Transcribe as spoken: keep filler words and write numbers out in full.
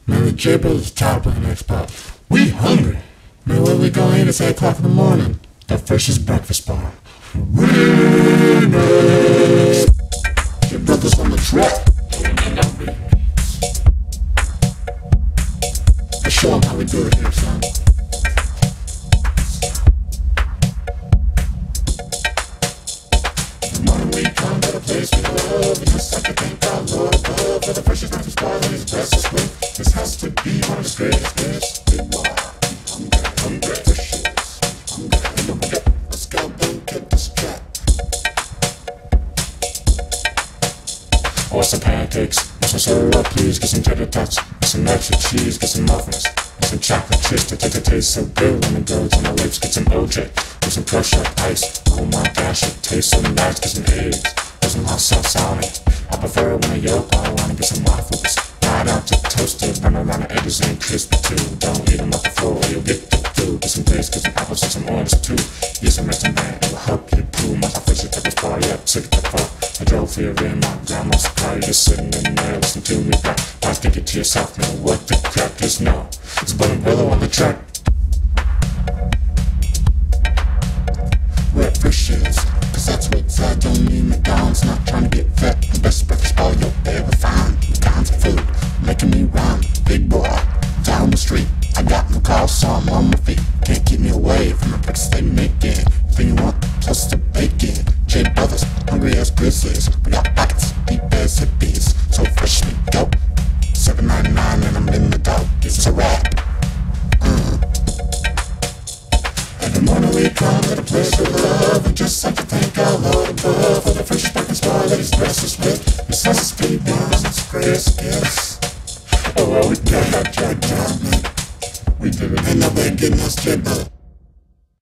Man, the J-Brothers tired playing Xbox. We hungry. Man, where we going? It's eight o'clock in the morning. The Frisch's breakfast bar. Remix. J-Brothers on the track. Let's show them how we do it here, son. The morning we come to the place we love. We just like to thank our Lord above for the Frisch's breakfast bar that He's blessed us with. This has to be one of His greatest gifts. Big wow. Hungry, hungry, Frisch's. Hungry, hungry. Let's go, boo, get this track. Or some pancakes, or some syrup, please. Get some cheddar tots, get some extra cheese, get some muffins, get some chocolate chips to take a taste so good when it goes on my lips. Get some O J, get some crushed up ice. Oh my gosh, it tastes so nice. Get some eggs, get some hot sauce on it. I prefer it when I yolk, I wanna get some waffles. Right out to toasted, run around the edges and crispy too. Don't eat them off the floor or you'll get the flu. Get some grapes, get some apples, and some oranges too. Use some rest and man, it will help you poo. My Frisch's breakfast bar, yeah, took it far. I drove here in my grandma's car, you're just sitting in there, listen to me back. Why think it to yourself, know what the crack is now. It's Bud and Willow on the track. We're Frisch's, cause that's what's I don't need McDonald's, not trying to get fat. The best breakfast bar you'll ever find. Kinds of food, making me rhyme. Big boy, down the street, I got no car, so I'm on my feet. Can't keep me away from the breakfast they making. Thing you want, plus the bacon. J-Brothers, hungry as grizzlies. We got pockets, deep as hippies. So fresh we go. seven ninety-nine and I'm in the dough. It's a wrap. Uh. Every morning we come to the place we love. We just like to thank our Lord above for the Frisch's breakfast bar that He's blessed us with. This has to be one of His greatest gifts. Oh, well, we got that job, man. We did it. Ain't nobody getting us J-Brother.